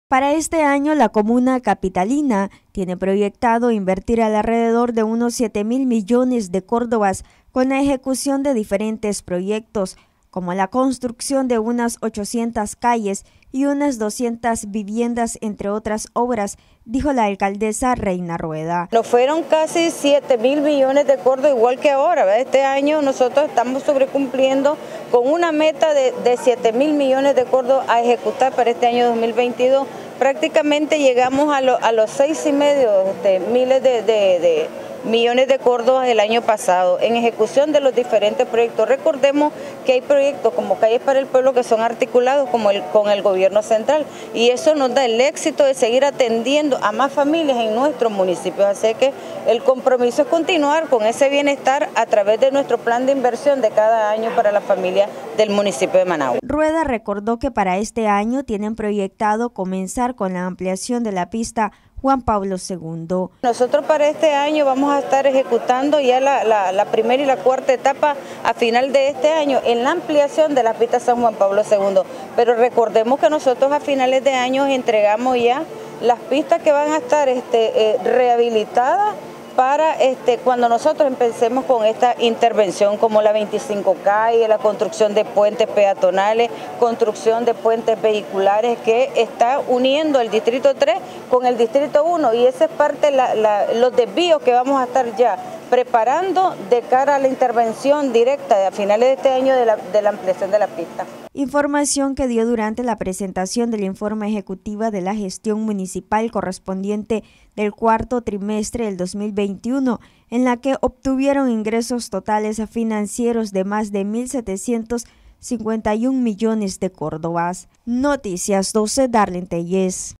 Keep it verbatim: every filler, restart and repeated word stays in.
Para este año, la comuna capitalina tiene proyectado invertir alrededor de unos siete mil millones de córdobas con la ejecución de diferentes proyectos, como la construcción de unas ochocientas calles y unas doscientas viviendas, entre otras obras, dijo la alcaldesa Reina Rueda. Nos fueron casi siete mil millones de córdobas, igual que ahora, ¿verdad? Este año nosotros estamos sobrecumpliendo con una meta de, de siete mil millones de córdobas a ejecutar para este año dos mil veintidós. Prácticamente llegamos a, lo, a los seis y medio de miles de, de, de millones de córdobas el año pasado en ejecución de los diferentes proyectos. Recordemos que hay proyectos como Calles para el Pueblo que son articulados como el, con el gobierno central, y eso nos da el éxito de seguir atendiendo a más familias en nuestros municipios. Así que el compromiso es continuar con ese bienestar a través de nuestro plan de inversión de cada año para la familia del municipio de Managua. Rueda recordó que para este año tienen proyectado comenzar con la ampliación de la pista Juan Pablo segundo. Nosotros para este año vamos a estar ejecutando ya la, la, la primera y la cuarta etapa a final de este año en la ampliación de la pista San Juan Pablo segundo. Pero recordemos que nosotros a finales de año entregamos ya las pistas que van a estar este, eh, rehabilitadas para este, cuando nosotros empecemos con esta intervención, como la veinticinco calle, la construcción de puentes peatonales, construcción de puentes vehiculares, que está uniendo el distrito tres con el distrito uno, y esa es parte de la, la, los desvíos que vamos a estar ya preparando de cara a la intervención directa a finales de este año de la, de la ampliación de la pista. Información que dio durante la presentación del informe ejecutiva de la gestión municipal correspondiente del cuarto trimestre del dos mil veintiuno, en la que obtuvieron ingresos totales financieros de más de mil setecientos cincuenta y un millones de córdobas. Noticias doce, Darlene Tellez.